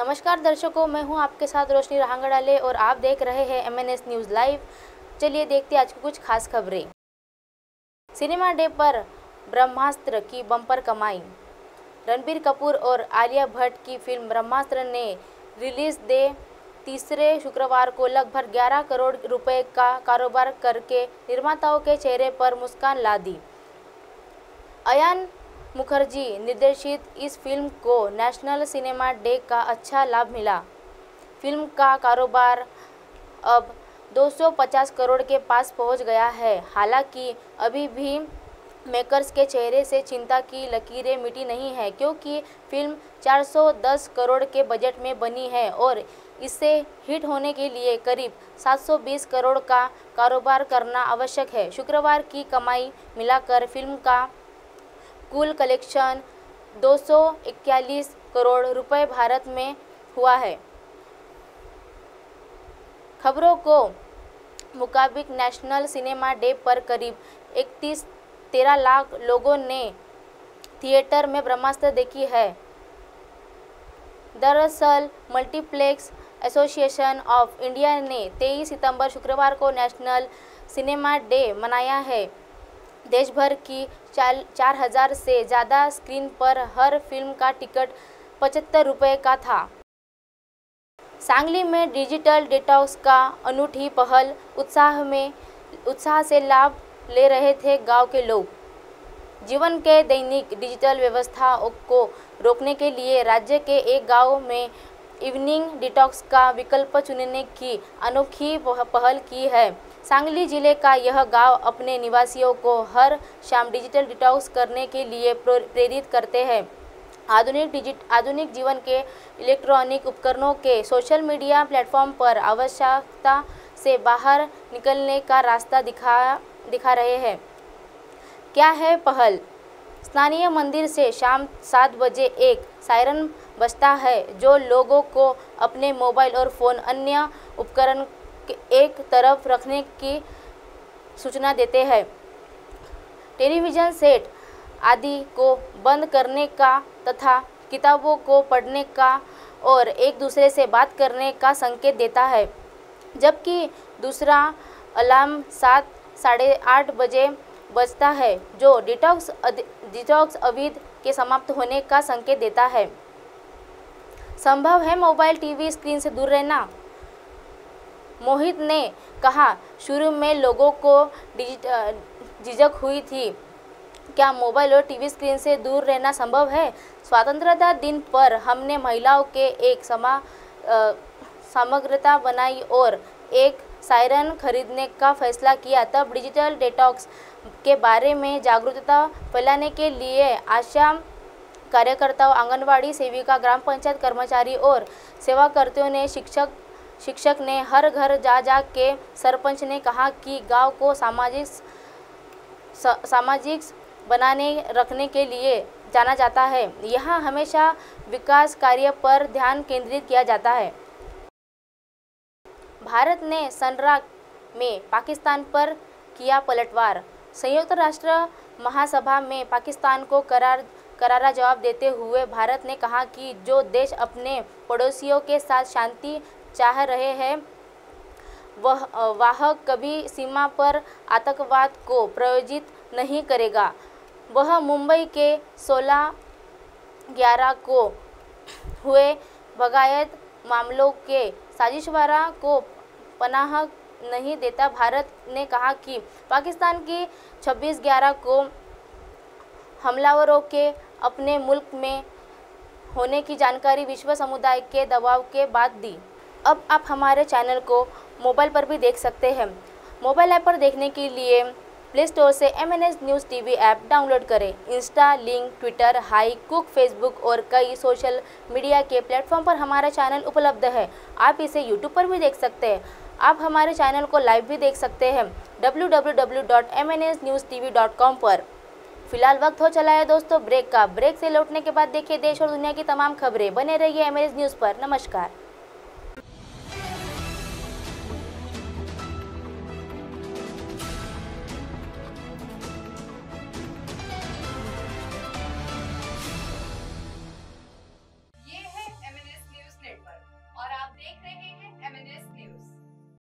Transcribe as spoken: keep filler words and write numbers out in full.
नमस्कार दर्शकों, मैं हूं आपके साथ रोशनी रहांगड़ाले और आप देख रहे हैं M N S news live. चलिए देखते हैं आज की कुछ खास खबरें। सिनेमा डे पर ब्रह्मास्त्र की बम्पर कमाई। रणबीर कपूर और आलिया भट्ट की फिल्म ब्रह्मास्त्र ने रिलीज डे तीसरे शुक्रवार को लगभग ग्यारह करोड़ रुपए का कारोबार करके निर्माताओं के चेहरे पर मुस्कान ला दी। अयान मुखर्जी निर्देशित इस फिल्म को नेशनल सिनेमा डे का अच्छा लाभ मिला। फिल्म का कारोबार अब दो सौ पचास करोड़ के पास पहुंच गया है। हालांकि अभी भी मेकर्स के चेहरे से चिंता की लकीरें मिटी नहीं है, क्योंकि फिल्म चार सौ दस करोड़ के बजट में बनी है और इसे हिट होने के लिए करीब सात सौ बीस करोड़ का कारोबार करना आवश्यक है। शुक्रवार की कमाई मिलाकर फिल्म का कुल कलेक्शन दो सौ इक्यालीस करोड़ रुपए भारत में हुआ है। खबरों को मुताबिक नेशनल सिनेमा डे पर करीब इकतीस तेरह लाख लोगों ने थिएटर में ब्रह्मास्त्र देखी है। दरअसल मल्टीप्लेक्स एसोसिएशन ऑफ इंडिया ने तेईस सितंबर शुक्रवार को नेशनल सिनेमा डे मनाया है। देश भर की चार चार हजार से ज़्यादा स्क्रीन पर हर फिल्म का टिकट पचहत्तर रुपये का था। सांगली में डिजिटल डिटॉक्स का अनूठी पहल, उत्साह में उत्साह से लाभ ले रहे थे गांव के लोग। जीवन के दैनिक डिजिटल व्यवस्था को रोकने के लिए राज्य के एक गांव में इवनिंग डिटॉक्स का विकल्प चुनने की अनोखी पहल की है। सांगली जिले का यह गांव अपने निवासियों को हर शाम डिजिटल डिटॉक्स करने के लिए प्रेरित करते हैं। आधुनिक डिजिट आधुनिक जीवन के इलेक्ट्रॉनिक उपकरणों के सोशल मीडिया प्लेटफॉर्म पर आवश्यकता से बाहर निकलने का रास्ता दिखा दिखा रहे हैं। क्या है पहल? स्थानीय मंदिर से शाम सात बजे एक सायरन बजता है, जो लोगों को अपने मोबाइल और फ़ोन अन्य उपकरण एक तरफ रखने की सूचना देते हैं। टेलीविज़न सेट आदि को बंद करने का तथा किताबों को पढ़ने का और एक दूसरे से बात करने का संकेत देता है, जबकि दूसरा अलार्म सात साढ़े आठ बजे बजता है, जो डिटॉक्स डिटॉक्स अवधि के समाप्त होने का संकेत देता है। संभव है मोबाइल टीवी स्क्रीन से दूर रहना? मोहित ने कहा, शुरू में लोगों को झिझक हुई थी। क्या मोबाइल और टीवी स्क्रीन से दूर रहना संभव है? स्वतंत्रता दिन पर हमने महिलाओं के एक समा समग्रता बनाई और एक सायरन खरीदने का फैसला किया। तब डिजिटल डिटॉक्स के बारे में जागरूकता फैलाने के लिए आशा कार्यकर्ताओं, आंगनवाड़ी सेविका, ग्राम पंचायत कर्मचारी और सेवाकर्तियों ने शिक्षक शिक्षक ने हर घर जा जा के सरपंच ने कहा कि गांव को सामाजिक सामाजिक बनाने रखने के लिए जाना जाता है। यहाँ हमेशा विकास कार्य पर ध्यान केंद्रित किया जाता है। भारत ने सनराग में पाकिस्तान पर किया पलटवार। संयुक्त राष्ट्र महासभा में पाकिस्तान को करार करारा जवाब देते हुए भारत ने कहा कि जो देश अपने पड़ोसियों के साथ शांति चाह रहे हैं, वह वह कभी सीमा पर आतंकवाद को प्रायोजित नहीं करेगा। वह मुंबई के सोलह ग्यारह को हुए भगायत मामलों के साजिशवारा को पनाह नहीं देता। भारत ने कहा कि पाकिस्तान की छब्बीस ग्यारह को हमलावरों के अपने मुल्क में होने की जानकारी विश्व समुदाय के दबाव के बाद दी। अब आप हमारे चैनल को मोबाइल पर भी देख सकते हैं। मोबाइल ऐप पर देखने के लिए प्ले स्टोर से M N S news TV app download करें। इंस्टा, लिंक, ट्विटर, हाई कुक, फेसबुक और कई सोशल मीडिया के प्लेटफॉर्म पर हमारा चैनल उपलब्ध है। आप इसे यूट्यूब पर भी देख सकते हैं। आप हमारे चैनल को लाइव भी देख सकते हैं W W W dot M N S news T V dot com पर। फिलहाल वक्त हो चला है दोस्तों ब्रेक का। ब्रेक से लौटने के बाद देखिए देश और दुनिया की तमाम खबरें। बने रहिए एम एन एस न्यूज़ पर। नमस्कार।